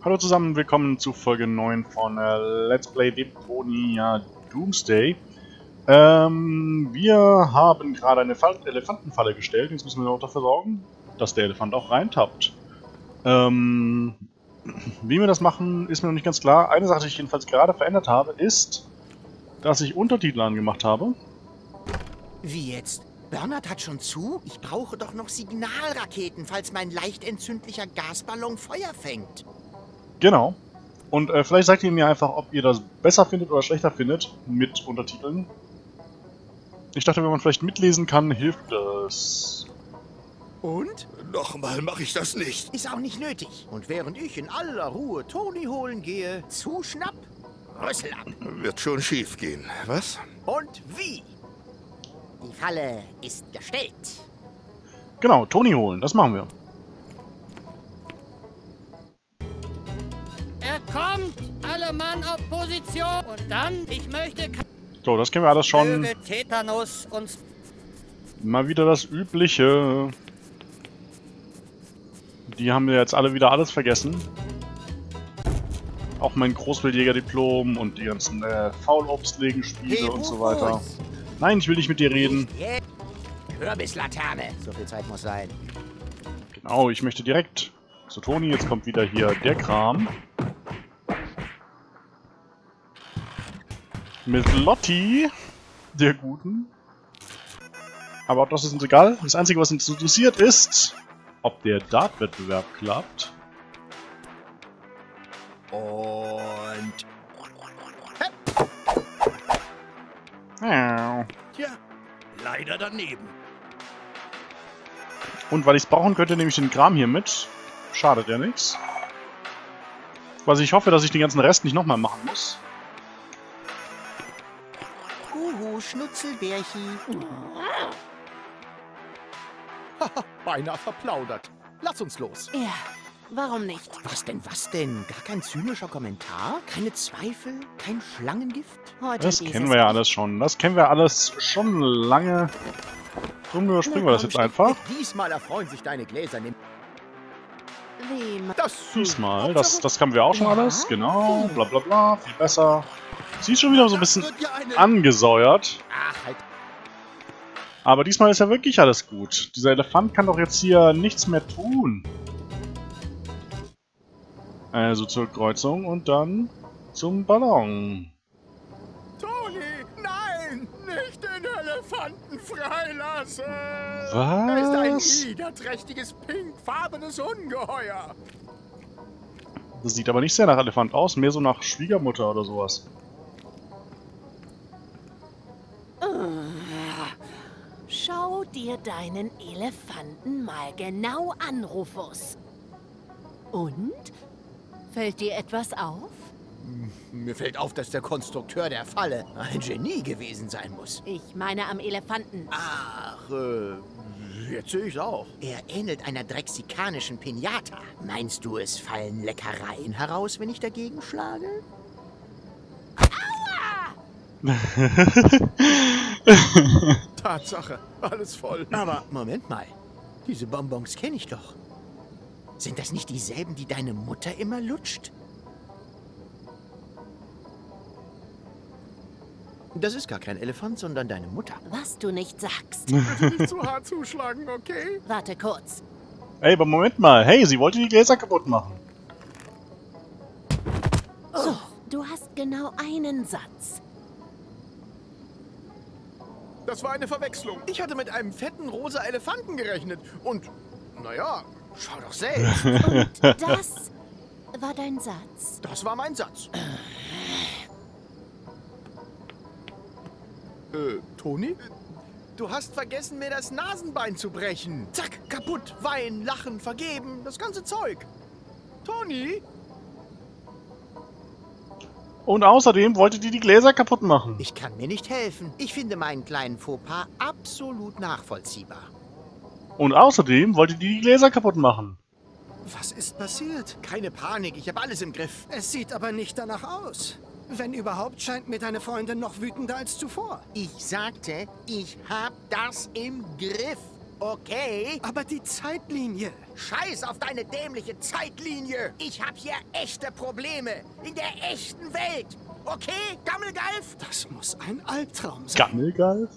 Hallo zusammen, willkommen zu Folge 9 von Let's Play Deponia Doomsday. Wir haben gerade eine Elefantenfalle gestellt, jetzt müssen wir noch dafür sorgen, dass der Elefant auch reintappt. Wie wir das machen, ist mir noch nicht ganz klar. Eine Sache, die ich jedenfalls gerade verändert habe, ist, dass ich Untertitel angemacht habe. Wie jetzt? Bernhard hat schon zu? Ich brauche doch noch Signalraketen, falls mein leicht entzündlicher Gasballon Feuer fängt. Genau. Und vielleicht sagt ihr mir einfach, ob ihr das besser findet oder schlechter findet mit Untertiteln. Ich dachte, wenn man vielleicht mitlesen kann, hilft das. Und? Nochmal mache ich das nicht. Ist auch nicht nötig. Und während ich in aller Ruhe Toni holen gehe, zuschnapp, Rüssel ab. Wird schon schief gehen, was? Und wie? Die Falle ist gestellt. Genau, Toni holen, das machen wir. Er kommt! Alle Mann auf Position! Und dann, ich möchte... So, das kennen wir alles schon. Möge Tetanus uns... Mal wieder das Übliche. Die haben wir jetzt alle wieder alles vergessen. Auch mein Großwildjäger-Diplom und die ganzen Faulobstlegen-Spiele und so weiter. Nein, ich will nicht mit dir reden. Kürbislaterne. So viel Zeit muss sein. Genau, ich möchte direkt zu Toni. Jetzt kommt wieder hier der Kram. Mit Lotti, der Guten. Aber auch das ist uns egal. Das Einzige, was uns interessiert, ist, ob der Dart-Wettbewerb klappt. Und... Tja, leider daneben. Und weil ich es brauchen könnte, nehme ich den Kram hier mit. Schadet ja nichts. Also ich hoffe, dass ich den ganzen Rest nicht nochmal machen muss. Huhu, Schnutzelbärchi. Beinahe verplaudert. Lass uns los. Ja, warum nicht? Was denn, was denn? Gar kein zynischer Kommentar? Keine Zweifel? Kein Schlangengift? Heute Das kennen wir ja alles schon. Das kennen wir alles schon lange. Drum überspringen wir das jetzt einfach. Diesmal erfreuen sich deine Gläser. Wem? Diesmal, das haben wir auch schon alles. Genau, bla bla bla, viel besser. Sie ist schon wieder so ein bisschen angesäuert. Ach, halt. Aber diesmal ist ja wirklich alles gut. Dieser Elefant kann doch jetzt hier nichts mehr tun. Also zur Kreuzung und dann zum Ballon. Toni, nein! Nicht den Elefanten freilassen! Was? Er ist ein niederträchtiges, pinkfarbenes Ungeheuer. Das sieht aber nicht sehr nach Elefant aus, mehr so nach Schwiegermutter oder sowas. Schau dir deinen Elefanten mal genau an, Rufus. Und? Fällt dir etwas auf? Mir fällt auf, dass der Konstrukteur der Falle ein Genie gewesen sein muss. Ich meine am Elefanten. Ach, jetzt sehe ich's auch. Er ähnelt einer drexikanischen Pinata. Meinst du, es fallen Leckereien heraus, wenn ich dagegen schlage? Tatsache, alles voll. Aber Moment mal, diese Bonbons kenne ich doch. Sind das nicht dieselben, die deine Mutter immer lutscht? Das ist gar kein Elefant, sondern deine Mutter. Was du nicht sagst. Bitte nicht zu hart zuschlagen, okay? Warte kurz. Ey, aber Moment mal. Hey, sie wollte die Gläser kaputt machen. So, du hast genau einen Satz. Das war eine Verwechslung. Ich hatte mit einem fetten rosa Elefanten gerechnet. Und, naja, schau doch selbst. Und das war dein Satz. Das war mein Satz. Toni? Du hast vergessen, mir das Nasenbein zu brechen. Zack, kaputt, weinen, lachen, vergeben, das ganze Zeug. Toni? Und außerdem wollte die Gläser kaputt machen. Ich kann mir nicht helfen. Ich finde meinen kleinen Fauxpas absolut nachvollziehbar. Und außerdem wollte die Gläser kaputt machen. Was ist passiert? Keine Panik, ich habe alles im Griff. Es sieht aber nicht danach aus. Wenn überhaupt, scheint mir deine Freundin noch wütender als zuvor. Ich sagte, ich hab das im Griff, okay? Aber die Zeitlinie. Scheiß auf deine dämliche Zeitlinie. Ich hab hier echte Probleme. In der echten Welt. Okay, Gammelgalf? Das muss ein Albtraum sein. Gammelgalf?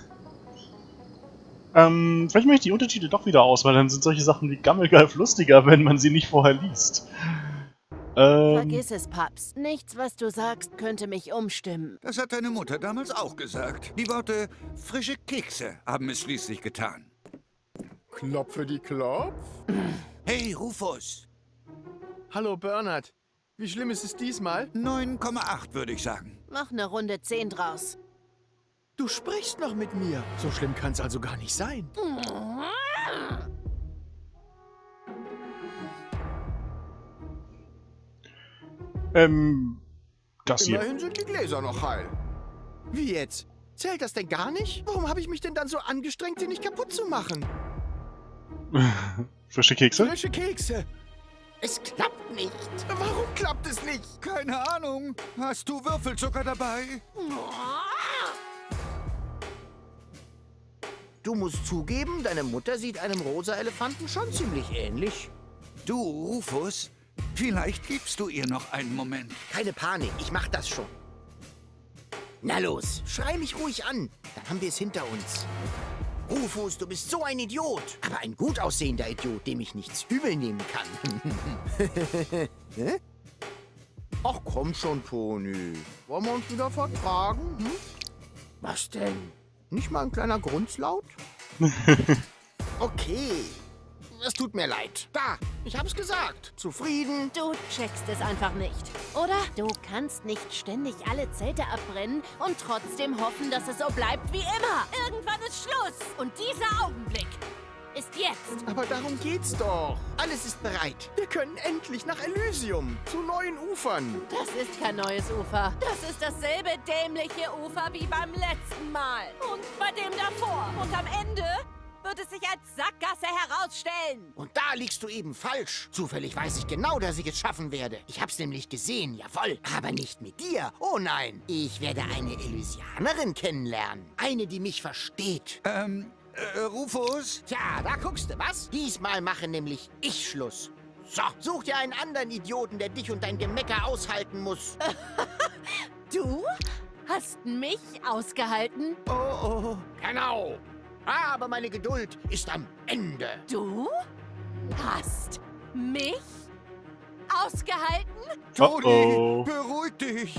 Vielleicht mache ich die Untertitel doch wieder aus, weil dann sind solche Sachen wie Gammelgalf lustiger, wenn man sie nicht vorher liest. Vergiss es, Paps. Nichts, was du sagst, könnte mich umstimmen. Das hat deine Mutter damals auch gesagt. Die Worte frische Kekse haben es schließlich getan. Klopf für die Klopf? Hey, Rufus. Hallo, Bernhard. Wie schlimm ist es diesmal? 9,8 würde ich sagen. Mach eine Runde 10 draus. Du sprichst noch mit mir. So schlimm kann es also gar nicht sein. Das hier. Immerhin sind die Gläser noch heil. Wie jetzt? Zählt das denn gar nicht? Warum habe ich mich denn dann so angestrengt, sie nicht kaputt zu machen? Frische Kekse? Frische Kekse. Es klappt nicht. Warum klappt es nicht? Keine Ahnung. Hast du Würfelzucker dabei? Du musst zugeben, deine Mutter sieht einem rosa Elefanten schon ziemlich ähnlich. Du, Rufus, vielleicht gibst du ihr noch einen Moment. Keine Panik, ich mach das schon. Na los, schrei mich ruhig an. Dann haben wir es hinter uns. Rufus, du bist so ein Idiot. Aber ein gut aussehender Idiot, dem ich nichts übel nehmen kann. Hä? Ach komm schon, Toni. Wollen wir uns wieder vertragen? Hm? Was denn? Nicht mal ein kleiner Grunzlaut? Okay. Es tut mir leid. Da, ich hab's gesagt. Zufrieden? Du checkst es einfach nicht, oder? Du kannst nicht ständig alle Zelte abbrennen und trotzdem hoffen, dass es so bleibt wie immer. Irgendwann ist Schluss. Und dieser Augenblick ist jetzt. Aber darum geht's doch. Alles ist bereit. Wir können endlich nach Elysium. Zu neuen Ufern. Das ist kein neues Ufer. Das ist dasselbe dämliche Ufer wie beim letzten Mal. Und bei dem davor. Und am Ende wird es sich als Sackgasse herausstellen. Und da liegst du eben falsch. Zufällig weiß ich genau, dass ich es schaffen werde. Ich hab's nämlich gesehen, jawohl. Aber nicht mit dir. Oh nein. Ich werde eine Elysianerin kennenlernen. Eine, die mich versteht. Rufus? Tja, da guckst du, was? Diesmal mache nämlich ich Schluss. So, such dir einen anderen Idioten, der dich und dein Gemecker aushalten muss. Du hast mich ausgehalten? Oh. Genau. Aber meine Geduld ist am Ende. Du hast mich ausgehalten? Toni, Oh. beruhig dich.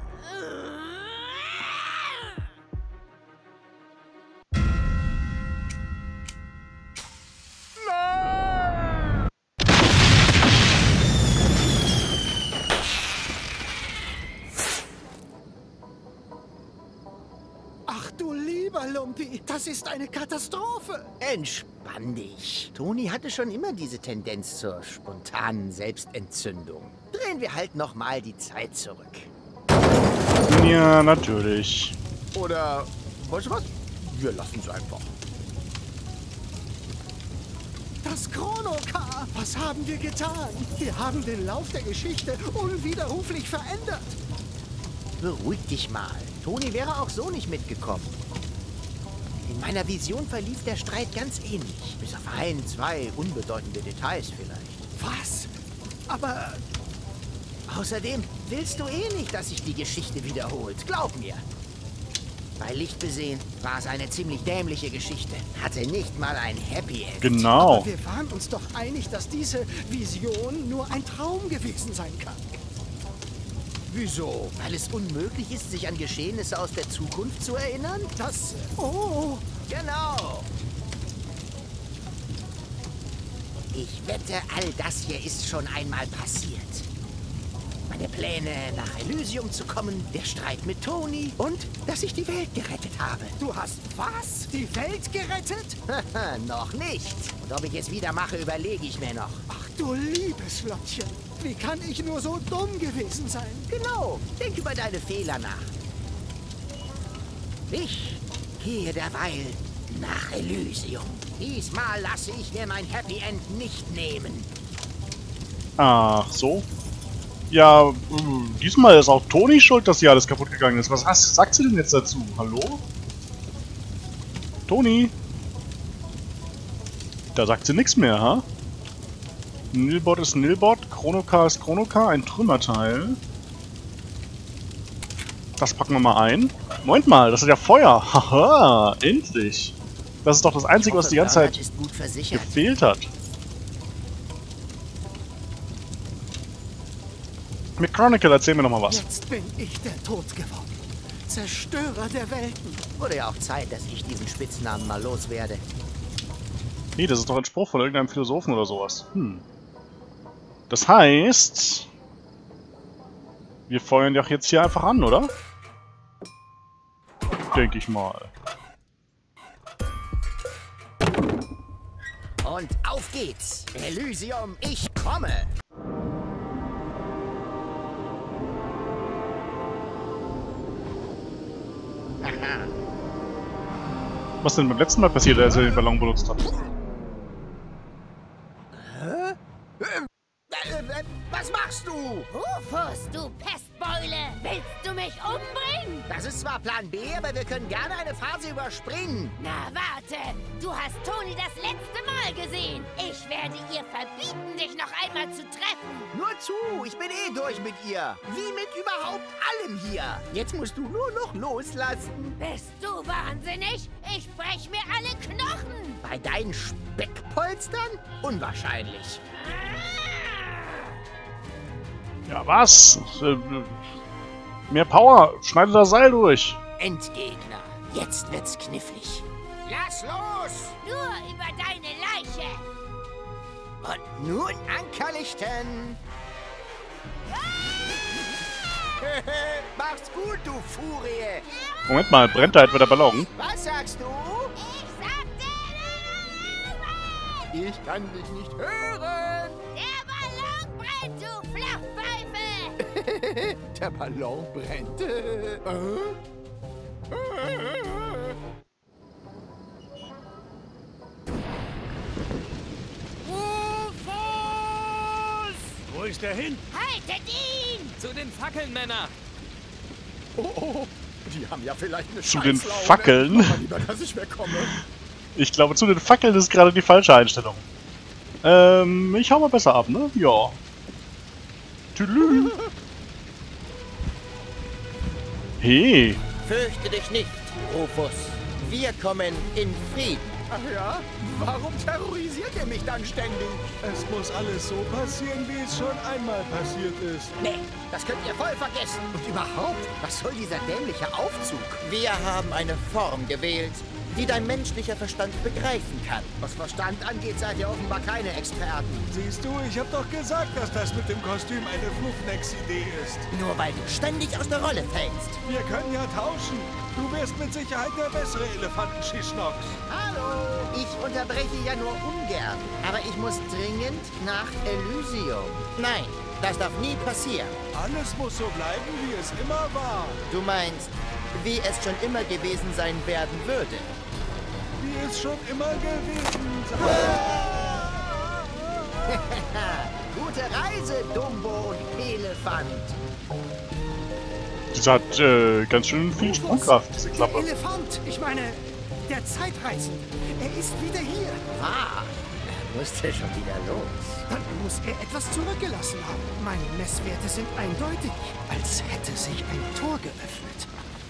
Ach du lieber Lumpi, das ist eine Katastrophe. Entspann dich. Toni hatte schon immer diese Tendenz zur spontanen Selbstentzündung. Drehen wir halt nochmal die Zeit zurück. Ja, natürlich. Oder, weißt du was? Wir lassen es einfach. Das Chronocar, was haben wir getan? Wir haben den Lauf der Geschichte unwiderruflich verändert. Beruhig dich mal. Toni wäre auch so nicht mitgekommen. In meiner Vision verlief der Streit ganz ähnlich. Bis auf ein, zwei unbedeutende Details vielleicht. Was? Aber Außerdem willst du eh nicht, dass sich die Geschichte wiederholt. Glaub mir. Bei Licht besehen war es eine ziemlich dämliche Geschichte. Hatte nicht mal ein Happy End. Genau. wir waren uns doch einig, dass diese Vision nur ein Traum gewesen sein kann. Wieso? Weil es unmöglich ist, sich an Geschehnisse aus der Zukunft zu erinnern? Das... Oh, Genau. Ich wette, all das hier ist schon einmal passiert. Meine Pläne, nach Elysium zu kommen, der Streit mit Toni und dass ich die Welt gerettet habe. du hast was? Die Welt gerettet? Haha, noch nicht. Und ob ich es wieder mache, überlege ich mir noch. Ach du liebes Lottchen, wie kann ich nur so dumm gewesen sein? Genau, denk über deine Fehler nach. Ich gehe derweil nach Elysium. Diesmal lasse ich mir mein Happy End nicht nehmen. Ach so. Ja, diesmal ist auch Toni schuld, dass hier alles kaputt gegangen ist. Was sagt sie denn jetzt dazu? Hallo? Toni? Da sagt sie nichts mehr, ha? Nilbot ist Nilbot, Chronocar ist Chronocar, ein Trümmerteil. Das packen wir mal ein. Moment mal, das ist ja Feuer. Haha, endlich. Das ist doch das Einzige, was die ganze Zeit ist gut versichert. gefehlt hat. Mit Chronicle erzähl mir noch mal was. Jetzt bin ich der Tod geworden. Zerstörer der Welten. Wurde ja auch Zeit, dass ich diesen Spitznamen mal loswerde. Nee, das ist doch ein Spruch von irgendeinem Philosophen oder sowas. Das heißt... Wir feuern doch jetzt hier einfach an, oder? Denke ich mal. Und auf geht's. Elysium, ich komme. Was denn beim letzten Mal passiert, als er den Ballon benutzt hat? Was machst du? Rufus, du Pestbeule! Willst du mich umbringen? Das ist zwar Plan B, aber wir können gerne eine Phase überspringen. Na warte, du hast Toni das letzte Mal gesehen. Ich werde ihr verbieten, dich noch einmal zu treffen. Nur zu, ich bin eh durch mit ihr. Wie mit überhaupt allem hier. Jetzt musst du nur noch loslassen. Bist du wahnsinnig? Ich brech mir alle Knochen. Bei deinen Speckpolstern? Unwahrscheinlich. Ja, was? Mehr Power! Schneide das Seil durch! Endgegner. Jetzt wird's knifflig. Lass los! Nur über deine Leiche. Und nun Ankerlichten. Mach's gut, du Furie. Moment mal, brennt da etwa der Ballon? Was sagst du? Ich sagte... Ich kann dich nicht hören. Der Ballon brennt, du Flachpfeife! Der Ballon brennt. Rufus! Wo ist der hin? Haltet ihn! Zu den Fackeln, Männer! Oh, die haben ja vielleicht eine Zu den Scheißlaune. Fackeln? Aber lieber, dass ich wegkomme. Ich glaube, zu den Fackeln ist gerade die falsche Einstellung. Ich hau mal besser ab, ne? Ja. Tüdelü. Hey. Fürchte dich nicht, Rufus. Wir kommen in Frieden. Ach ja? Warum terrorisiert ihr mich dann ständig? Es muss alles so passieren, wie es schon einmal passiert ist. Nee, das könnt ihr voll vergessen. Und überhaupt, was soll dieser dämliche Aufzug? Wir haben eine Form gewählt, die dein menschlicher Verstand begreifen kann. Was Verstand angeht, seid ihr offenbar keine Experten. Siehst du, ich hab doch gesagt, dass das mit dem Kostüm eine Fluffnex-Idee ist. Nur weil du ständig aus der Rolle fällst. Wir können ja tauschen. Du wärst mit Sicherheit der bessere Elefanten-Schischnox. Hallo! Ich unterbreche ja nur ungern. Aber ich muss dringend nach Elysium. Nein, das darf nie passieren. Alles muss so bleiben, wie es immer war. Du meinst, wie es schon immer gewesen sein werden würde. Wie es schon immer gewesen sei. Gute Reise, Dumbo und Elefant. Die hat ganz schön viel Sprungkraft, diese Der Klappe. Elefant, ich meine, der Zeitreisende. Er ist wieder hier. Ah, er musste schon wieder los. Dann muss er etwas zurückgelassen haben. Meine Messwerte sind eindeutig, als hätte sich ein Tor geöffnet.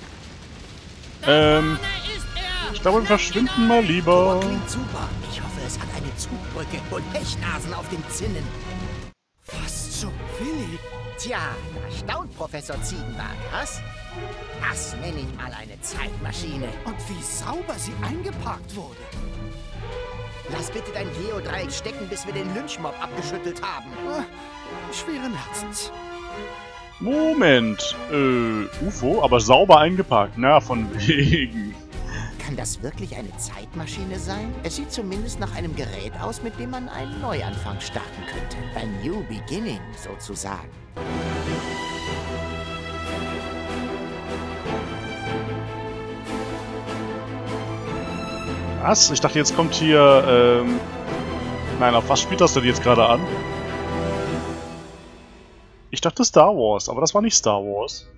Ich glaube, wir verschwinden mal lieber. Klingt super. Ich hoffe, es hat eine Zugbrücke und Pechnasen auf den Zinnen. Was zum Willi? Tja, da staunt Professor Ziegenbart, was? Das nenne ich mal eine Zeitmaschine. Und wie sauber sie eingeparkt wurde. Lass bitte dein Geodreieck stecken, bis wir den Lynchmob abgeschüttelt haben. Schweren Herzens. Moment. UFO, aber sauber eingepackt. Na, von wegen. Kann das wirklich eine Zeitmaschine sein? Es sieht zumindest nach einem Gerät aus, mit dem man einen Neuanfang starten könnte. A new beginning, sozusagen. Was? Ich dachte, jetzt kommt hier, Nein, auf was spielt das denn jetzt gerade an? Ich dachte Star Wars, aber das war nicht Star Wars.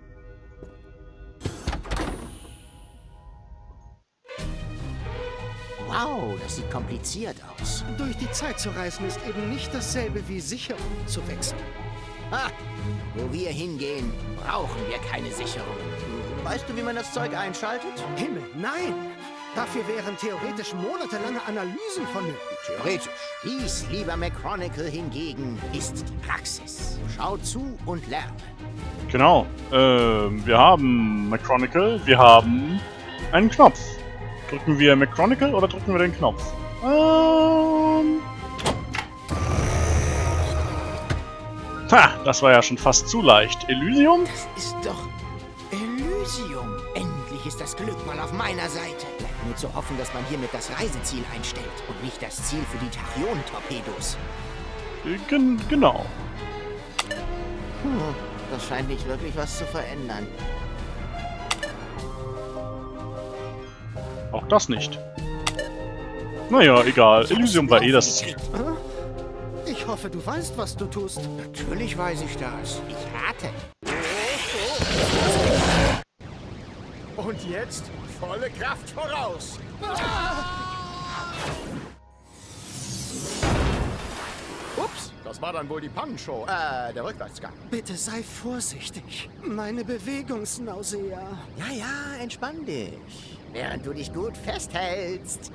Wow, das sieht kompliziert aus. los. Durch die Zeit zu reisen ist eben nicht dasselbe wie Sicherung zu wechseln. Ha! Wo wir hingehen, brauchen wir keine Sicherung. Weißt du, wie man das Zeug einschaltet? Himmel, nein! Dafür wären theoretisch monatelange Analysen vonnöten. Theoretisch. Dies, lieber McChronicle, hingegen ist die Praxis. Schau zu und lerne. Genau. Wir haben McChronicle, wir haben einen Knopf. Drücken wir McChronicle oder drücken wir den Knopf? Das war ja schon fast zu leicht. Elysium? Das ist doch Elysium. Endlich ist das Glück mal auf meiner Seite. Bleibt nur zu hoffen, dass man hiermit das Reiseziel einstellt und nicht das Ziel für die Tachyon-Torpedos. Genau. Das scheint nicht wirklich was zu verändern. Auch das nicht. Naja, egal. Elysium war eh das Ziel. Ich hoffe, du weißt, was du tust. Natürlich weiß ich das. Ich rate. Und jetzt volle Kraft voraus. Ups, das war dann wohl die Pannenshow. Der Rückwärtsgang. Bitte sei vorsichtig. Meine Bewegungsnausea. Ja, entspann dich. Während du dich gut festhältst.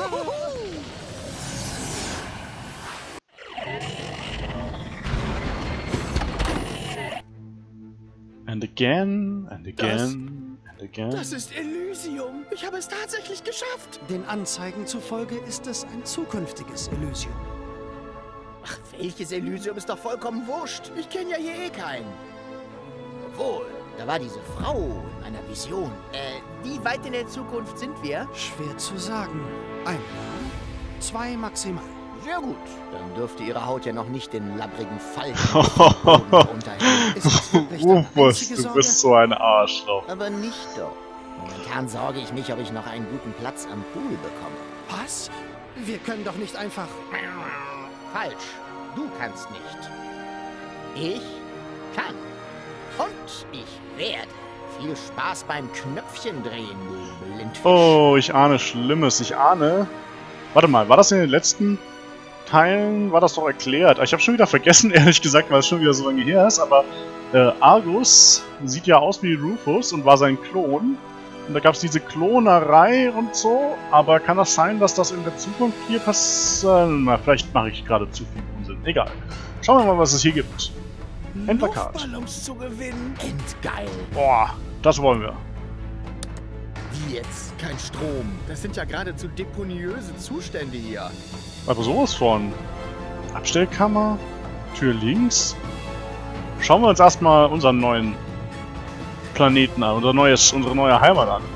And again, and again, and again. Das ist Elysium. Ich habe es tatsächlich geschafft. Den Anzeigen zufolge ist es ein zukünftiges Elysium. Ach, welches Elysium ist doch vollkommen wurscht. Ich kenne ja hier eh keinen. Obwohl, da war diese Frau in meiner Vision. Wie weit in der Zukunft sind wir? Schwer zu sagen. 1 Jahr, 2 maximal. Sehr gut. Dann dürfte ihre Haut ja noch nicht den labbrigen Falten unterhängen. Ist das wirklich deine Rufus, einzige du Sorge? bist so ein Arschloch. Aber nicht doch. Momentan sorge ich mich, ob ich noch einen guten Platz am Pool bekomme. Was? Wir können doch nicht einfach... Falsch. Du kannst nicht. Ich kann. Und ich werde. Viel Spaß beim Knöpfchen drehen, du Blindfisch. Oh, ich ahne Schlimmes. Ich ahne... Warte mal, war das in den letzten Teilen? War das doch erklärt? Ich habe schon wieder vergessen, ehrlich gesagt, weil es schon wieder so lange her ist, aber Argus sieht ja aus wie Rufus und war sein Klon. Und da gab es diese Klonerei und so, aber kann das sein, dass das in der Zukunft hier passiert? Na, vielleicht mache ich gerade zu viel Unsinn. Egal. Schauen wir mal, was es hier gibt. Endplakat. Luftballons zu gewinnen. Endgeil. Boah, das wollen wir. Wie jetzt? Kein Strom. Das sind ja geradezu deponiöse Zustände hier. Aber sowas von. Abstellkammer, Tür links. Schauen wir uns erstmal unseren neuen Planeten an, unsere neue Heimat an.